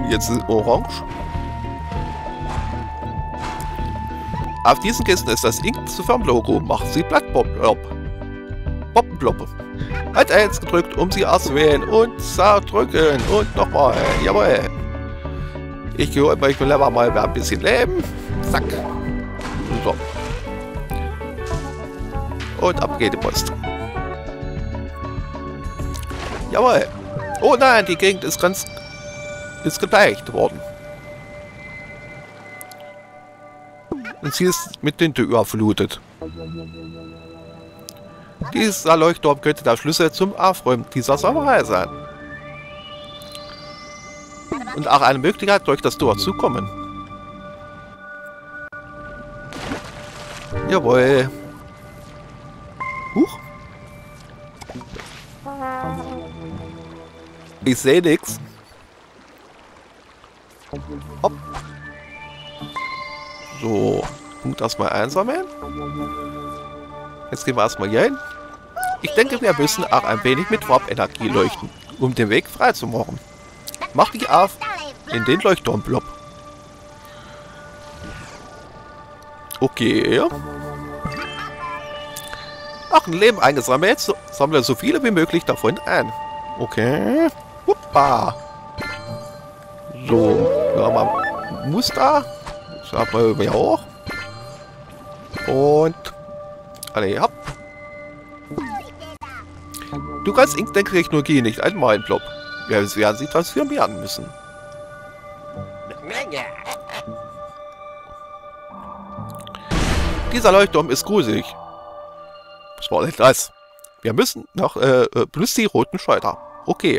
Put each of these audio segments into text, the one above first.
Jetzt ist orange. Auf diesen Kisten ist das Ink zu Firmenlogo. Machen Sie Blattpop-Plop. Poppenploppe. Halt 1 gedrückt, um sie auszuwählen und zerdrücken. Und nochmal. Jawohl. Ich gehöre euch mal ein bisschen Leben. Zack. So. Und ab geht die Post. Jawohl. Oh nein, die Gegend ist geteicht worden. Und sie ist mit Tinte überflutet. Dieser Leuchtturm könnte der Schlüssel zum Aufräumen dieser Sauerei sein. Und auch eine Möglichkeit, durch das Tor zu kommen. Jawohl. Huch. Ich sehe nichts. Hopp. So. Punkt erstmal einsammeln. Jetzt gehen wir erstmal hier hin. Ich denke, wir müssen auch ein wenig mit Farbenergie leuchten, um den Weg frei zu machen. Mach dich auf in den Leuchtturmblob. Okay. Ach, ein Leben eingesammelt. Sammle so viele wie möglich davon ein. Okay. Huppa. So. Wir haben ein Muster. Das haben wir auch. Und alle hopp. Du kannst Ink der Technologie nicht einmal in Blob. Wir werden sie transformieren müssen. Dieser Leuchtturm ist gruselig. Das war nicht das. Wir müssen noch plus die roten Schalter. Okay.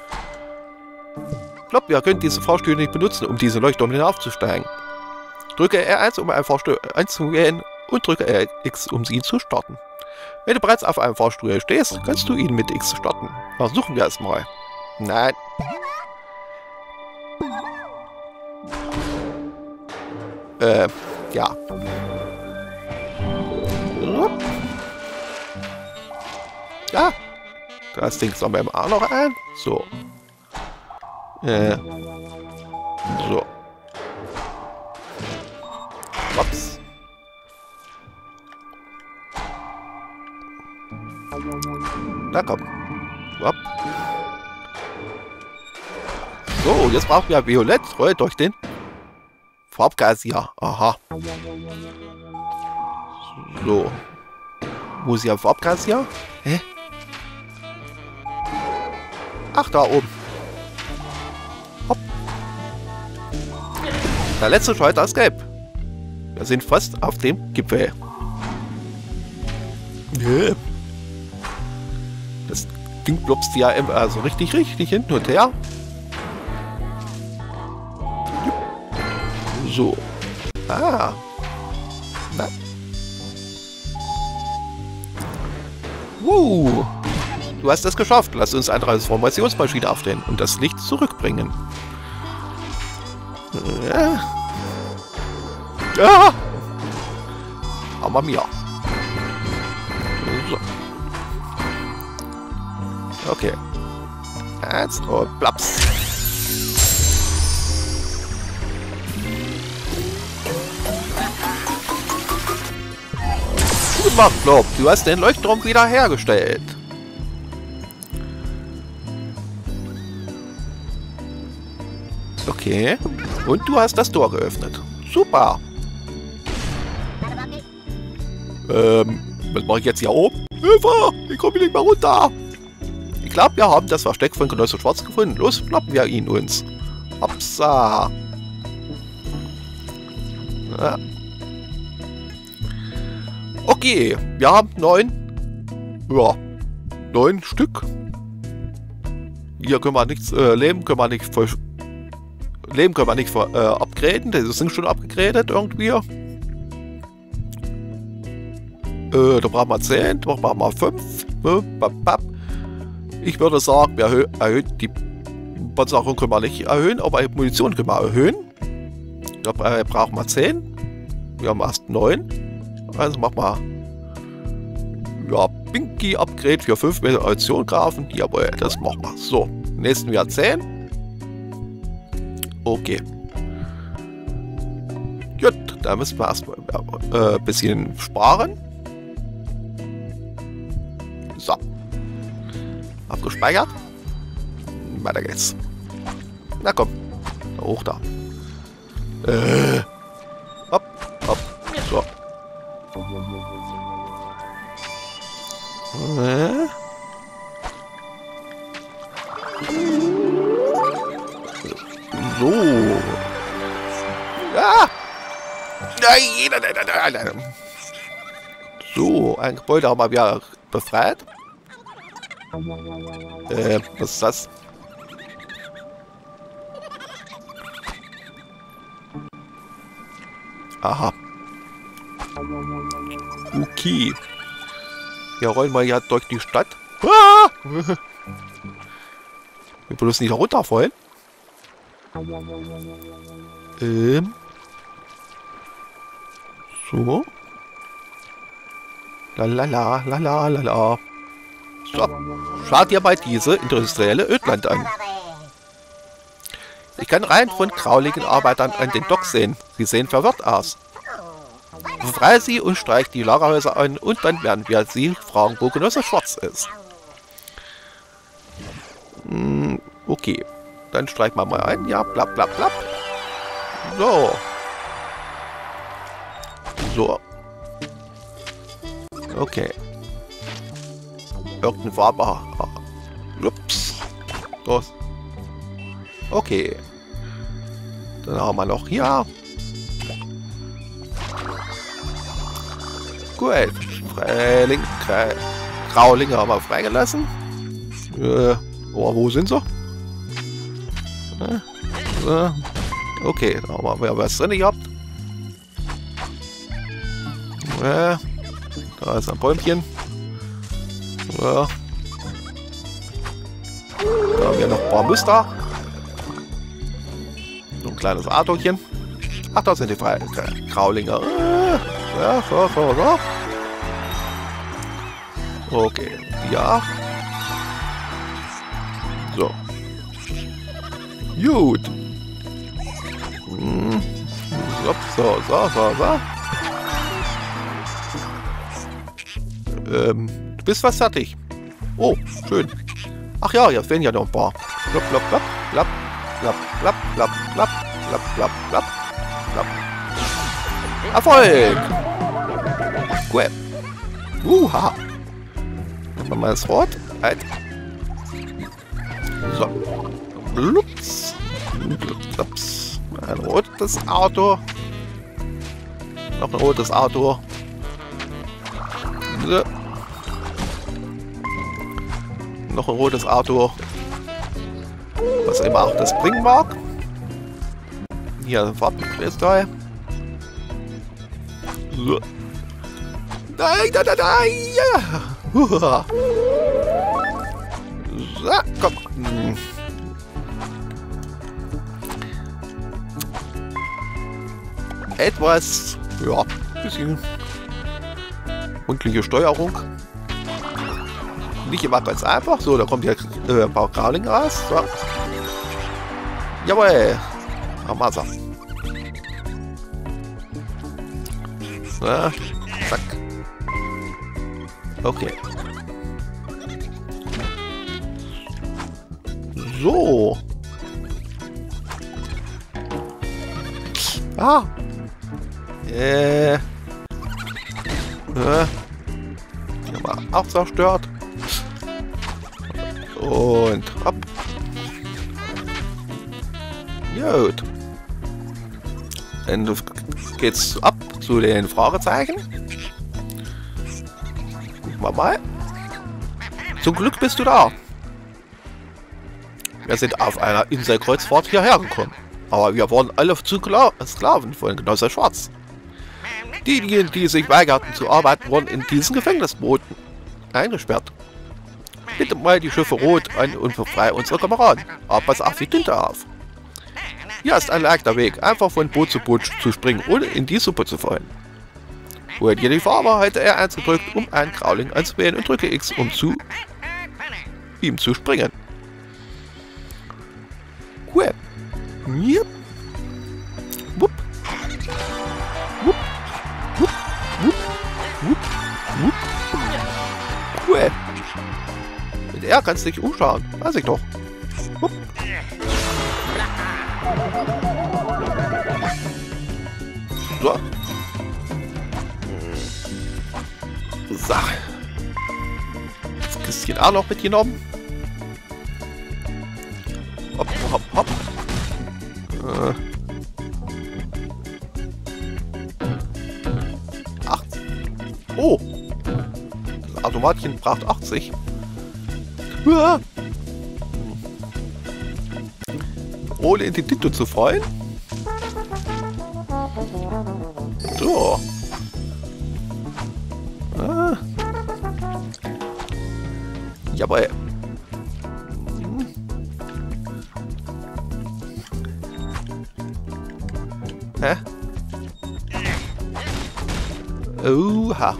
Ich glaube, wir können diese Fahrstühle nicht benutzen, um diesen Leuchtturm hinaufzusteigen. Drücke R1, um einen Fahrstuhl einzugehen, und drücke RX, um sie zu starten. Wenn du bereits auf einem Fahrstuhl stehst, kannst du ihn mit X starten. Versuchen wir es mal. Nein. Ja. Ja. Das Ding sammeln wir auch noch ein. So. So. Ups. Na komm. Upp. So, jetzt brauchen wir Violett. Rollt durch den Farbgassier. Aha. So. Wo ist hier Farbgassier? Hä? Ach, da oben. Hopp. Der letzte Schalter ist gelb. Wir sind fast auf dem Gipfel. Das Ding blopst ja also richtig hinten und her. So. Ah. Na. Du hast es geschafft. Lass uns eine Transformationsmaschine aufstellen und das Licht zurückbringen. Ja. Hammer mir. So. Okay. Jetzt und plaps. Gut gemacht, Blob. Du hast den Leuchtturm wieder hergestellt. Okay. Und du hast das Tor geöffnet. Super. Was mache ich jetzt hier oben? Hilfe! Ich komme nicht mehr runter! Ich glaube, wir haben das Versteck von Genosse Schwarz gefunden. Los, schnappen wir ihn uns. Hopsa! Ja. Okay, wir haben 9 Stück. Hier können wir nichts, Leben können wir nicht upgraden. Das sind schon abgegradet irgendwie. Da brauchen wir 10, da brauchen wir 5. Ich würde sagen, wir erhöhen die Panzerung können wir nicht erhöhen, aber die Munition können wir erhöhen. Da brauchen wir 10. Wir haben erst 9. Also machen wir Pinky Upgrade für 5 Munition grafen. Jawohl, das machen wir. So, nächsten Jahr 10. Okay. Gut, da müssen wir erstmal ein bisschen sparen. So. Abgespeichert. Weiter geht's. Na komm. Hoch da. Hopp, hopp. So. So. Ah! Nein. So, ein Gebäude haben wir wieder befreit. Was ist das? Aha. Okay. Ja, rollen wir ja durch die Stadt. Ah! Wir bloß nicht runterfallen. So. Lalala. So. Schaut dir mal diese industrielle Ödland an. Ich kann Reihen von grauligen Arbeitern an den Docks sehen. Sie sehen verwirrt aus. Befreie sie und streich die Lagerhäuser an und dann werden wir sie fragen, wo Genosse Schwarz ist. Okay. Dann streichen wir mal ein. Ja, blapp. So. So. Okay. Irgendeine Farbe. Ups. Los. Okay. Dann haben wir noch hier. Gut. Graulinge haben wir freigelassen. Wo sind sie? Okay, da haben wir was drin gehabt. Da ist ein Bäumchen. Da haben wir noch ein paar Muster. So ein kleines Autochen. Ach, da sind die Graulinge. Ja, so. Okay, ja. So. Gut. So. Du bist fast fertig. Oh, schön. Ach ja, jetzt fehlen ja noch ein paar. Blapp. Erfolg! Gut. Haha. Nehmen wir mal das Rot. Halt. So. Blups. Ein rotes Auto. Noch ein rotes Auto. So. Noch ein rotes Auto. Was immer auch das bringen mag. Hier ein Farbenkristall. So. Nein! Ja. So, komm. Etwas, ja, bisschen gründliche Steuerung. Nicht immer ganz einfach. So, da kommt hier ein paar Graulinge raus. So. Jawohl. Haben wir sie. So, zack. Okay. So. Ah. Hier haben wir auch zerstört. Und ab. Gut. Dann geht's ab zu den Fragezeichen. Gucken wir mal. Zum Glück bist du da. Wir sind auf einer Inselkreuzfahrt hierher gekommen. Aber wir waren alle zu Sklaven von Genosse Schwarz. Diejenigen, die sich weigerten zu arbeiten, wurden in diesen Gefängnisbooten eingesperrt. Bitte mal die Schiffe rot an und befreie unsere Kameraden. Aber pass auf die Tinte auf. Hier ist ein leichter Weg, einfach von Boot zu Boot zu springen, ohne in die Suppe zu fallen. Holt ihr die Farbe, halte R1 gedrückt, um einen Grauling anzuwählen und drücke X, um zu ihm zu springen. Cool. Yep. Ja, kannst dich umschauen. Weiß ich doch. Hup. So. So. Das Kistchen auch noch mitgenommen. Hopp, hopp, hopp. Oh! Das Automatchen braucht 80. Uah. Ohne in die Tinte zu freuen. So. Ah. Jawohl. Hä? Oha.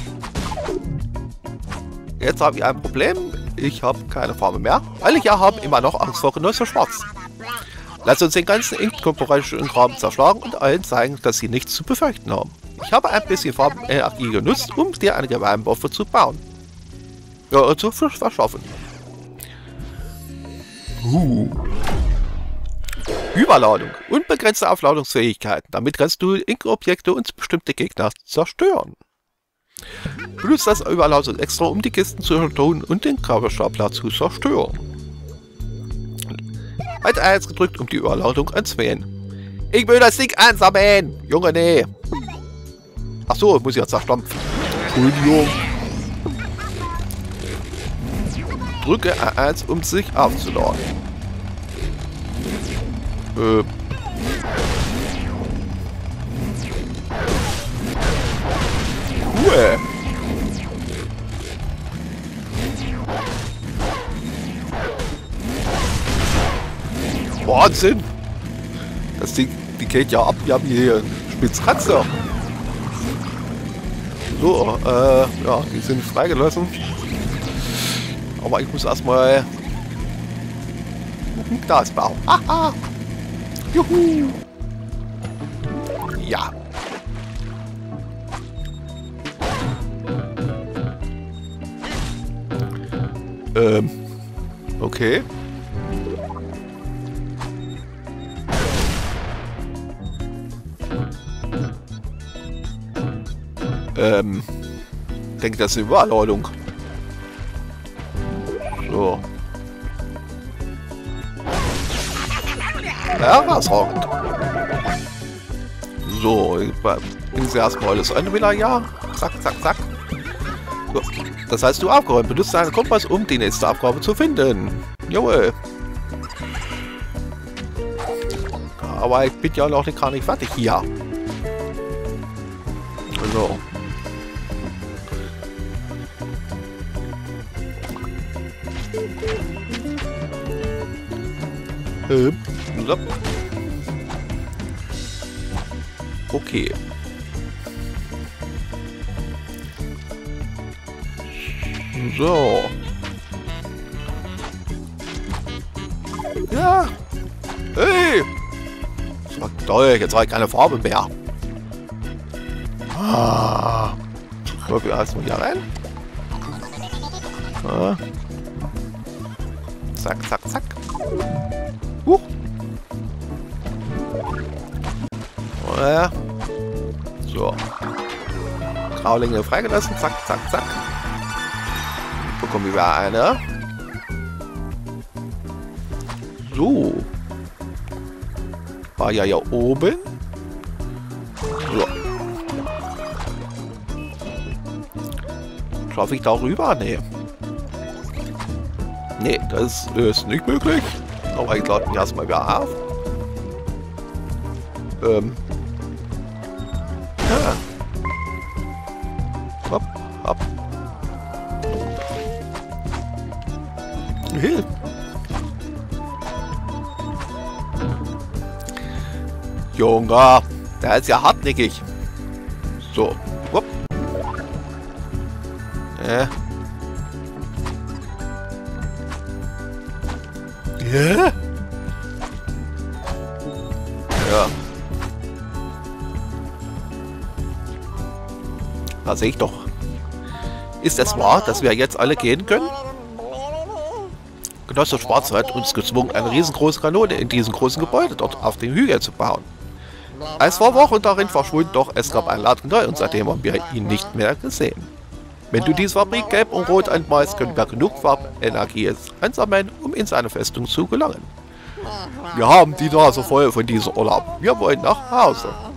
Jetzt habe ich ein Problem. Ich habe keine Farbe mehr. Alle hier haben immer noch Angst vor Genosse Schwarz. Lass uns den ganzen inkorporischen Raum zerschlagen und allen zeigen, dass sie nichts zu befürchten haben. Ich habe ein bisschen Farbenenergie genutzt, um dir eine Geheimwaffe zu bauen. Ja, zu verschaffen. Überladung. Unbegrenzte Aufladungsfähigkeiten. Damit kannst du Ink-Objekte und bestimmte Gegner zerstören. Benutzt das Überladung extra, um die Kisten zu vertonen und den Kabelstapler zu zerstören. Halt 1 gedrückt, um die Überladung anzuwählen. Ich will das Ding einsammeln! Junge, nee! Achso, muss ich ja zerstampfen. Entschuldigung. Drücke R1, um sich aufzuladen. Cool. Wahnsinn! Das Ding, die geht ja ab, wir haben hier Spitzkatze. So, ja, die sind freigelassen. Aber ich muss erstmal ein Glas bauen. Haha! Juhu! Ja. Okay. Ich denke, das ist eine Überladung. So. Ja, herausragend. So, ich bringe sie erstmal das eine wieder, ja. Zack, zack, zack. So. Das heißt, du aufgeräumt. Benutzt deinen Kompass, um die nächste Aufgabe zu finden. Jawohl. Aber ich bin ja noch gar nicht fertig hier. So. So. Okay. So. Ja. Hey. So, toll, jetzt habe ich keine Farbe mehr. Ah. So, wir erstmal hier rein. Ah. Zack, zack, zack. Huch. Ja. So. Graulinge freigelassen. Zack, zack, zack. Bekommen wir wieder eine. So. War ja hier oben. So. Schaffe ich da rüber? Nee. Nee, das ist nicht möglich. Aber ich lade mich erstmal wieder auf. Ja. Hopp, hopp. Hilf. Junge, der ist ja hartnäckig. So. Hopp. Ja. Ja? Ja. Da sehe ich doch. Ist es wahr, dass wir jetzt alle gehen können? Genosse Schwarze hat uns gezwungen, eine riesengroße Kanone in diesem großen Gebäude dort auf dem Hügel zu bauen. Es war Wochen darin verschwunden, doch es gab einen Laden neu und seitdem haben wir ihn nicht mehr gesehen. Wenn du diese Fabrik gelb und rot anmalst, können wir genug Farbenergie einsammeln, um in seine Festung zu gelangen. Wir haben die Nase voll von diesem Urlaub. Wir wollen nach Hause.